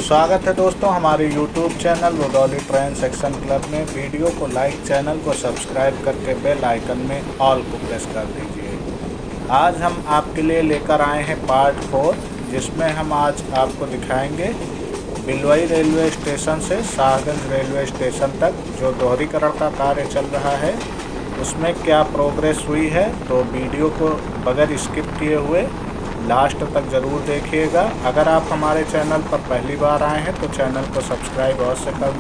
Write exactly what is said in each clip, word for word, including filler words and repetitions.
स्वागत है दोस्तों हमारे YouTube channel Rudauli train section club में। वीडियो को लाइक, चैनल को सब्सक्राइब करके बेल आइकन में ऑल को प्रेस कर दीजिए। आज हम आपके लिए लेकर आए हैं पार्ट फोर, जिसमें हम आज आपको दिखाएंगे बिलवई रेलवे स्टेशन से शाहगंज रेलवे स्टेशन तक जो दोहरीकरण का कार्य चल रहा है उसमें क्या प्रोग्रेस हुई है। तो वीडियो को बगैर स्किप किए हुए लास्ट तक ज़रूर देखिएगा। अगर आप हमारे चैनल पर पहली बार आए हैं तो चैनल को सब्सक्राइब अवश्य कर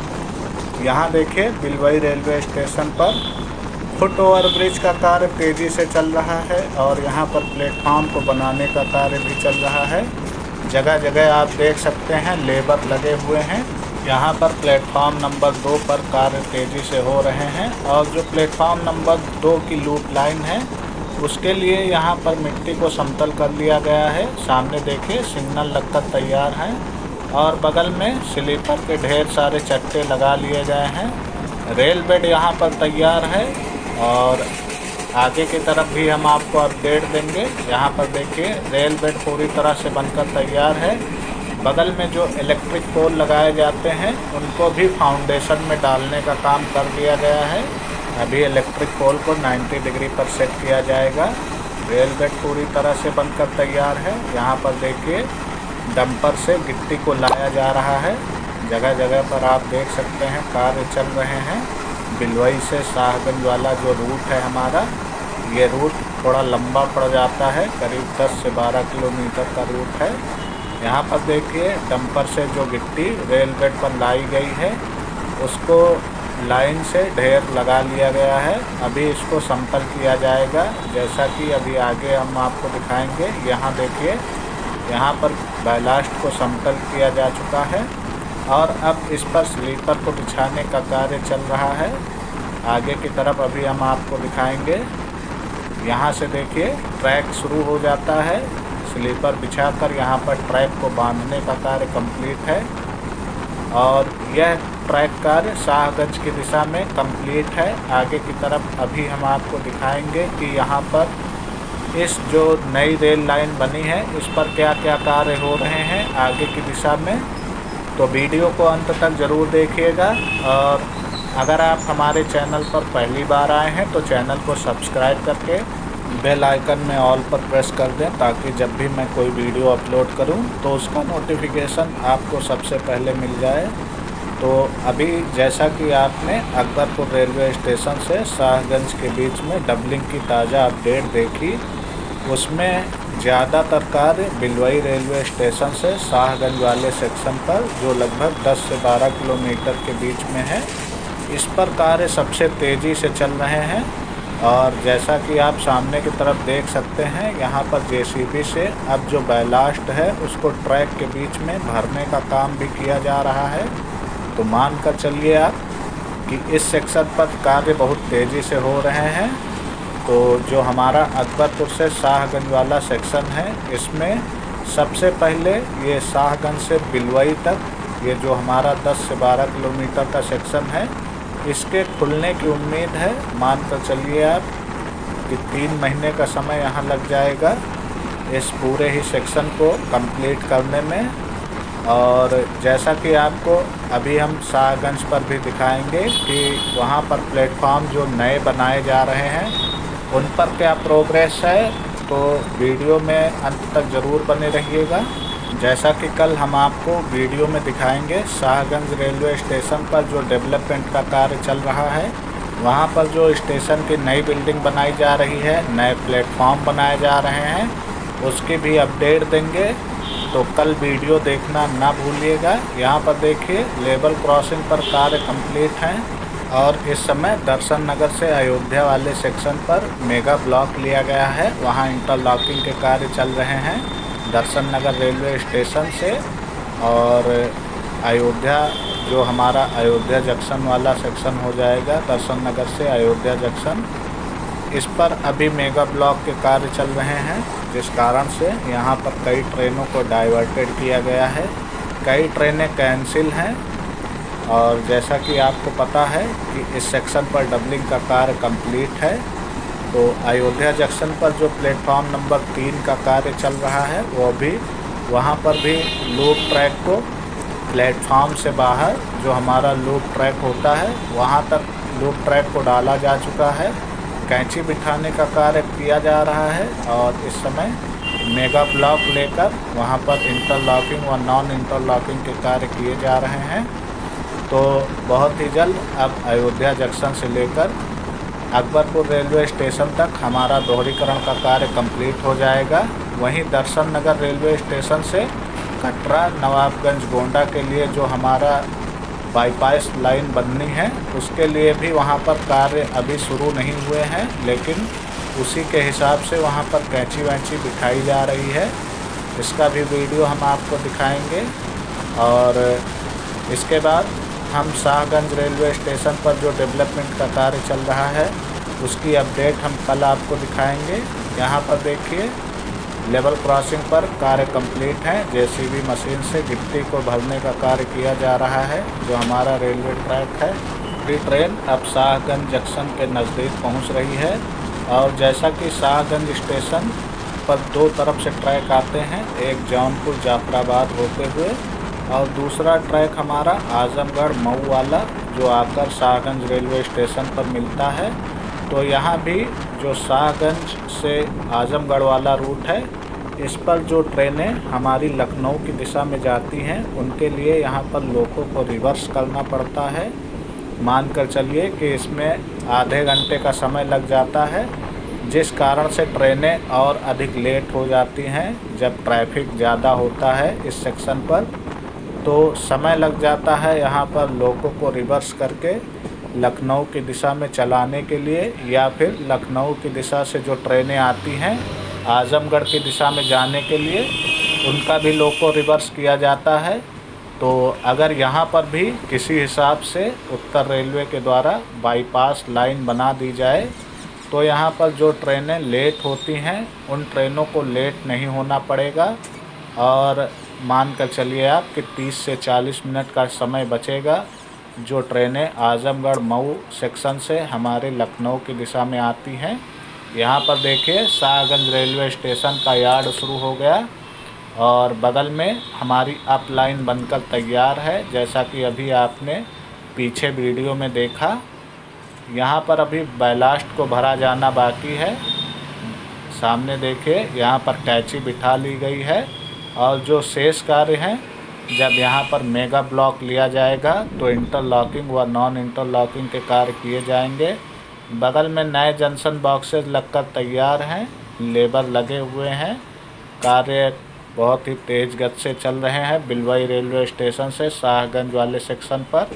लें। यहाँ देखिए बिलवई रेलवे स्टेशन पर फुट ओवर ब्रिज का कार्य तेज़ी से चल रहा है और यहाँ पर प्लेटफॉर्म को बनाने का कार्य भी चल रहा है। जगह जगह आप देख सकते हैं लेबर लगे हुए हैं। यहाँ पर प्लेटफॉर्म नंबर दो पर कार्य तेज़ी से हो रहे हैं और जो प्लेटफॉर्म नंबर दो की लूप लाइन है उसके लिए यहाँ पर मिट्टी को समतल कर लिया गया है। सामने देखिए सिग्नल लगकर तैयार हैं और बगल में स्लीपर के ढेर सारे चट्टे लगा लिए गए हैं। रेल बेड यहाँ पर तैयार है और आगे की तरफ भी हम आपको अपडेट देंगे। यहाँ पर देखिए रेल बेड पूरी तरह से बनकर तैयार है। बगल में जो इलेक्ट्रिक पोल लगाए जाते हैं उनको भी फाउंडेशन में डालने का काम कर दिया गया है। अभी इलेक्ट्रिक पोल को नब्बे डिग्री पर सेट किया जाएगा। रेल बेड पूरी तरह से बनकर तैयार है। यहाँ पर देखिए डंपर से गिट्टी को लाया जा रहा है। जगह जगह पर आप देख सकते हैं कार्य चल रहे हैं। बिलवई से शाहगंज वाला जो रूट है हमारा, ये रूट थोड़ा लंबा पड़ जाता है, करीब दस से बारह किलोमीटर का रूट है। यहाँ पर देखिए डंपर से जो गिट्टी रेल बेड पर लाई गई है उसको लाइन से ढेर लगा लिया गया है। अभी इसको समतल किया जाएगा, जैसा कि अभी आगे हम आपको दिखाएंगे। यहाँ देखिए यहाँ पर बैलास्ट को समतल किया जा चुका है और अब इस पर स्लीपर को बिछाने का कार्य चल रहा है। आगे की तरफ अभी हम आपको दिखाएंगे। यहाँ से देखिए ट्रैक शुरू हो जाता है। स्लीपर बिछाकर यहाँ पर ट्रैक को बांधने का कार्य कंप्लीट है और यह ट्रैक कार्य शाहगंज की दिशा में कंप्लीट है। आगे की तरफ अभी हम आपको दिखाएंगे कि यहाँ पर इस जो नई रेल लाइन बनी है इस पर क्या क्या कार्य हो रहे हैं आगे की दिशा में। तो वीडियो को अंत तक ज़रूर देखिएगा और अगर आप हमारे चैनल पर पहली बार आए हैं तो चैनल को सब्सक्राइब करके बेल आइकन में ऑल पर प्रेस कर दें, ताकि जब भी मैं कोई वीडियो अपलोड करूं तो उसका नोटिफिकेशन आपको सबसे पहले मिल जाए। तो अभी जैसा कि आपने अकबरपुर रेलवे स्टेशन से शाहगंज के बीच में डबलिंग की ताज़ा अपडेट देखी, उसमें ज़्यादातर कार्य बिलवई रेलवे स्टेशन से शाहगंज वाले सेक्शन पर जो लगभग दस से बारह किलोमीटर के बीच में है, इस पर कार्य सबसे तेज़ी से चल रहे हैं। और जैसा कि आप सामने की तरफ देख सकते हैं यहाँ पर जेसीबी से अब जो बैलास्ट है उसको ट्रैक के बीच में भरने का काम भी किया जा रहा है। तो मान कर चलिए आप कि इस सेक्शन पर कार्य बहुत तेज़ी से हो रहे हैं। तो जो हमारा अकबरपुर से शाहगंज वाला सेक्शन है इसमें सबसे पहले ये शाहगंज से बिलवई तक ये जो हमारा दस से बारह किलोमीटर का सेक्शन है इसके खुलने की उम्मीद है। मान कर चलिए आप कि तीन महीने का समय यहाँ लग जाएगा इस पूरे ही सेक्शन को कंप्लीट करने में। और जैसा कि आपको अभी हम शाहगंज पर भी दिखाएंगे कि वहाँ पर प्लेटफॉर्म जो नए बनाए जा रहे हैं उन पर क्या प्रोग्रेस है, तो वीडियो में अंत तक ज़रूर बने रहिएगा। जैसा कि कल हम आपको वीडियो में दिखाएंगे शाहगंज रेलवे स्टेशन पर जो डेवलपमेंट का कार्य चल रहा है, वहाँ पर जो स्टेशन की नई बिल्डिंग बनाई जा रही है, नए प्लेटफॉर्म बनाए जा रहे हैं, उसकी भी अपडेट देंगे। तो कल वीडियो देखना ना भूलिएगा। यहाँ पर देखिए लेवल क्रॉसिंग पर कार्य कंप्लीट हैं और इस समय दर्शन नगर से अयोध्या वाले सेक्शन पर मेगा ब्लॉक लिया गया है, वहाँ इंटरलॉकिंग के कार्य चल रहे हैं दर्शन नगर रेलवे स्टेशन से। और अयोध्या जो हमारा अयोध्या जंक्शन वाला सेक्शन हो जाएगा दर्शन नगर से अयोध्या जंक्शन, इस पर अभी मेगा ब्लॉक के कार्य चल रहे हैं, जिस कारण से यहाँ पर कई ट्रेनों को डाइवर्टेड किया गया है, कई ट्रेनें कैंसिल हैं। और जैसा कि आपको पता है कि इस सेक्शन पर डबलिंग का कार्य कंप्लीट है। तो अयोध्या जंक्शन पर जो प्लेटफॉर्म नंबर तीन का कार्य चल रहा है वो भी वहाँ पर भी लूप ट्रैक को प्लेटफॉर्म से बाहर जो हमारा लूप ट्रैक होता है वहाँ तक लूप ट्रैक को डाला जा चुका है। कैंची बिठाने का कार्य किया जा रहा है और इस समय मेगा ब्लॉक लेकर वहाँ पर इंटरलॉकिंग व नॉन इंटरलॉकिंग के कार्य किए जा रहे हैं। तो बहुत ही जल्द अब अयोध्या जंक्शन से लेकर अकबरपुर रेलवे स्टेशन तक हमारा दोहरीकरण का कार्य कंप्लीट हो जाएगा। वहीं दर्शन नगर रेलवे स्टेशन से कटरा नवाबगंज गोंडा के लिए जो हमारा बाईपास लाइन बननी है उसके लिए भी वहां पर कार्य अभी शुरू नहीं हुए हैं, लेकिन उसी के हिसाब से वहां पर कैंची वैंची बिठाई जा रही है। इसका भी वीडियो हम आपको दिखाएंगे। और इसके बाद हम शाहगंज रेलवे स्टेशन पर जो डेवलपमेंट का कार्य चल रहा है उसकी अपडेट हम कल आपको दिखाएंगे। यहाँ पर देखिए लेवल क्रॉसिंग पर कार्य कंप्लीट है। जेसीबी मशीन से गिट्टी को भरने का कार्य किया जा रहा है जो हमारा रेलवे ट्रैक है। ये ट्रेन अब शाहगंज जंक्शन के नज़दीक पहुँच रही है। और जैसा कि शाहगंज स्टेशन पर दो तरफ से ट्रैक आते हैं, एक जौनपुर जाफराबाद होते हुए और दूसरा ट्रैक हमारा आजमगढ़ मऊ वाला जो आकर शाहगंज रेलवे स्टेशन पर मिलता है। तो यहाँ भी जो शाहगंज से आजमगढ़ वाला रूट है इस पर जो ट्रेनें हमारी लखनऊ की दिशा में जाती हैं उनके लिए यहाँ पर लोगों को रिवर्स करना पड़ता है। मानकर चलिए कि इसमें आधे घंटे का समय लग जाता है, जिस कारण से ट्रेनें और अधिक लेट हो जाती हैं। जब ट्रैफिक ज़्यादा होता है इस सेक्शन पर तो समय लग जाता है यहाँ पर लोगों को रिवर्स करके लखनऊ की दिशा में चलाने के लिए, या फिर लखनऊ की दिशा से जो ट्रेनें आती हैं आजमगढ़ की दिशा में जाने के लिए उनका भी लोग को रिवर्स किया जाता है। तो अगर यहाँ पर भी किसी हिसाब से उत्तर रेलवे के द्वारा बाईपास लाइन बना दी जाए तो यहाँ पर जो ट्रेनें लेट होती हैं उन ट्रेनों को लेट नहीं होना पड़ेगा। और मान कर चलिए आप कि तीस से चालीस मिनट का समय बचेगा जो ट्रेनें आजमगढ़ मऊ सेक्शन से हमारे लखनऊ की दिशा में आती हैं। यहाँ पर देखिए शाहगंज रेलवे स्टेशन का यार्ड शुरू हो गया और बगल में हमारी अप लाइन बनकर तैयार है, जैसा कि अभी आपने पीछे वीडियो में देखा। यहाँ पर अभी बैलास्ट को भरा जाना बाकी है। सामने देखिए यहाँ पर कैंची बिठा ली गई है और जो शेष कार्य हैं जब यहाँ पर मेगा ब्लॉक लिया जाएगा तो इंटरलॉकिंग व नॉन इंटरलॉकिंग के कार्य किए जाएंगे। बगल में नए जंक्शन बॉक्सेस लगकर तैयार हैं, लेबर लगे हुए हैं। कार्य बहुत ही तेज़ गति से चल रहे हैं बिलवाई रेलवे स्टेशन से शाहगंज वाले सेक्शन पर।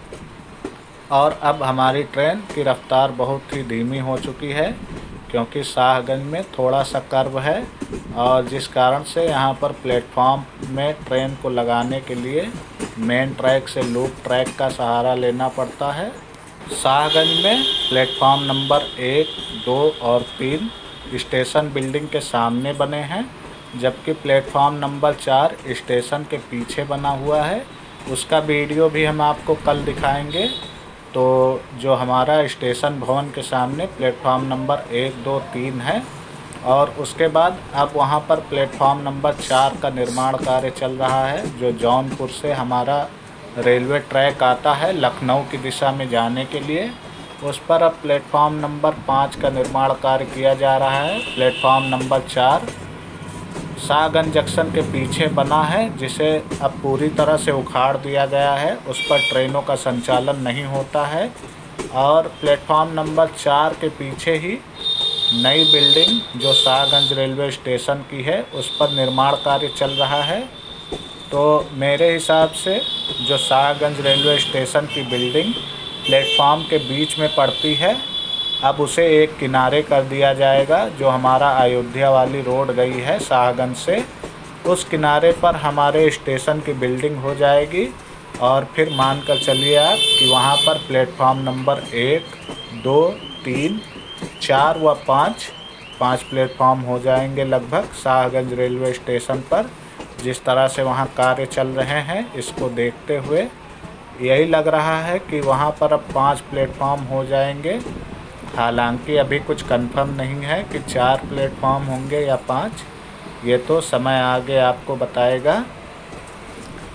और अब हमारी ट्रेन की रफ्तार बहुत ही धीमी हो चुकी है क्योंकि शाहगंज में थोड़ा सा कर्व है और जिस कारण से यहाँ पर प्लेटफॉर्म में ट्रेन को लगाने के लिए मेन ट्रैक से लूप ट्रैक का सहारा लेना पड़ता है। शाहगंज में प्लेटफॉर्म नंबर एक, दो और तीन स्टेशन बिल्डिंग के सामने बने हैं, जबकि प्लेटफॉर्म नंबर चार स्टेशन के पीछे बना हुआ है। उसका वीडियो भी हम आपको कल दिखाएंगे। तो जो हमारा स्टेशन भवन के सामने प्लेटफॉर्म नंबर एक, दो, तीन है और उसके बाद अब वहाँ पर प्लेटफॉर्म नंबर चार का निर्माण कार्य चल रहा है जो जौनपुर से हमारा रेलवे ट्रैक आता है लखनऊ की दिशा में जाने के लिए। उस पर अब प्लेटफॉर्म नंबर पाँच का निर्माण कार्य किया जा रहा है। प्लेटफॉर्म नंबर चार शाहगंज जंक्शन के पीछे बना है, जिसे अब पूरी तरह से उखाड़ दिया गया है। उस पर ट्रेनों का संचालन नहीं होता है। और प्लेटफॉर्म नंबर चार के पीछे ही नई बिल्डिंग जो शाहगंज रेलवे स्टेशन की है उस पर निर्माण कार्य चल रहा है। तो मेरे हिसाब से जो शाहगंज रेलवे स्टेशन की बिल्डिंग प्लेटफॉर्म के बीच में पड़ती है अब उसे एक किनारे कर दिया जाएगा। जो हमारा अयोध्या वाली रोड गई है शाहगंज से, उस किनारे पर हमारे स्टेशन की बिल्डिंग हो जाएगी। और फिर मान कर चलिए आप कि वहाँ पर प्लेटफॉर्म नंबर एक, दो, तीन, चार व पाँच पाँच प्लेटफॉर्म हो जाएंगे लगभग शाहगंज रेलवे स्टेशन पर। जिस तरह से वहाँ कार्य चल रहे हैं इसको देखते हुए यही लग रहा है कि वहाँ पर अब पाँच प्लेटफॉर्म हो जाएंगे। हालांकि अभी कुछ कंफर्म नहीं है कि चार प्लेटफॉर्म होंगे या पाँच, ये तो समय आगे आपको बताएगा।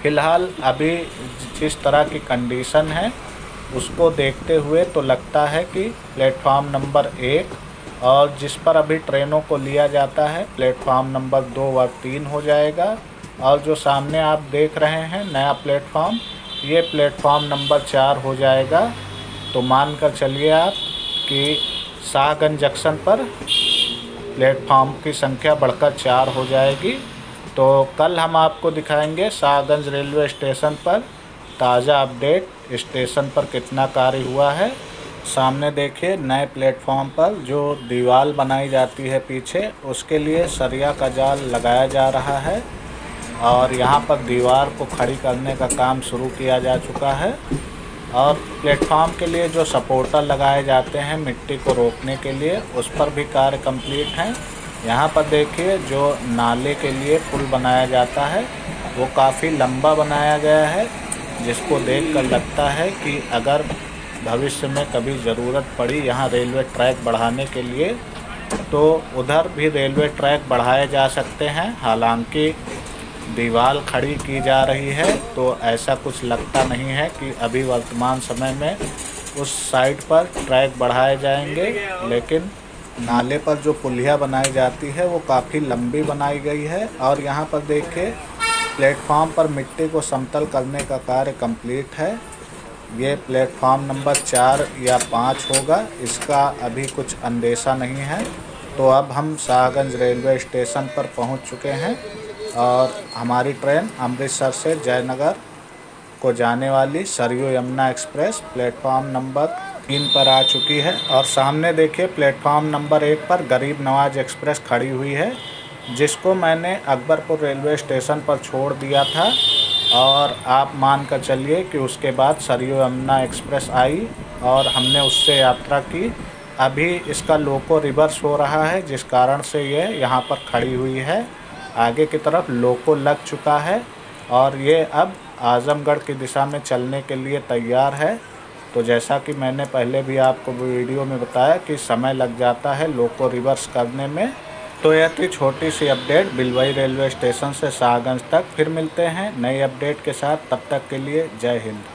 फ़िलहाल अभी जिस तरह की कंडीशन है उसको देखते हुए तो लगता है कि प्लेटफॉर्म नंबर एक और जिस पर अभी ट्रेनों को लिया जाता है प्लेटफॉर्म नंबर दो व तीन हो जाएगा। और जो सामने आप देख रहे हैं नया प्लेटफॉर्म, ये प्लेटफॉर्म नंबर चार हो जाएगा। तो मान कर चलिए आप कि शाहगंज जंक्शन पर प्लेटफॉर्म की संख्या बढ़कर चार हो जाएगी। तो कल हम आपको दिखाएंगे शाहगंज रेलवे स्टेशन पर ताज़ा अपडेट, स्टेशन पर कितना कार्य हुआ है। सामने देखिए नए प्लेटफॉर्म पर जो दीवार बनाई जाती है पीछे, उसके लिए सरिया का जाल लगाया जा रहा है और यहाँ पर दीवार को खड़ी करने का काम शुरू किया जा चुका है। और प्लेटफॉर्म के लिए जो सपोर्टर लगाए जाते हैं मिट्टी को रोकने के लिए, उस पर भी कार्य कंप्लीट है। यहाँ पर देखिए जो नाले के लिए पुल बनाया जाता है वो काफ़ी लंबा बनाया गया है, जिसको देखकर लगता है कि अगर भविष्य में कभी ज़रूरत पड़ी यहाँ रेलवे ट्रैक बढ़ाने के लिए तो उधर भी रेलवे ट्रैक बढ़ाए जा सकते हैं। हालांकि दीवार खड़ी की जा रही है तो ऐसा कुछ लगता नहीं है कि अभी वर्तमान समय में उस साइड पर ट्रैक बढ़ाए जाएंगे, लेकिन नाले पर जो पुलिया बनाई जाती है वो काफ़ी लंबी बनाई गई है। और यहाँ पर देखिए प्लेटफॉर्म पर मिट्टी को समतल करने का कार्य कंप्लीट है। ये प्लेटफॉर्म नंबर चार या पाँच होगा, इसका अभी कुछ अंदेशा नहीं है। तो अब हम शाहगंज रेलवे स्टेशन पर पहुंच चुके हैं और हमारी ट्रेन अमृतसर से जयनगर को जाने वाली Saryu Yamuna express platform number तीन पर आ चुकी है। और सामने देखिए प्लेटफॉर्म नंबर एक पर गरीब नवाज एक्सप्रेस खड़ी हुई है, जिसको मैंने अकबरपुर रेलवे स्टेशन पर छोड़ दिया था। और आप मान कर चलिए कि उसके बाद सरयू यमुना एक्सप्रेस आई और हमने उससे यात्रा की। अभी इसका लोको रिवर्स हो रहा है, जिस कारण से ये यहाँ पर खड़ी हुई है। आगे की तरफ लोको लग चुका है और ये अब आजमगढ़ की दिशा में चलने के लिए तैयार है। तो जैसा कि मैंने पहले भी आपको वीडियो में बताया कि समय लग जाता है लोको रिवर्स करने में। तो यह थी छोटी सी अपडेट बिलवई रेलवे स्टेशन से शाहगंज तक। फिर मिलते हैं नई अपडेट के साथ, तब तक के लिए जय हिंद।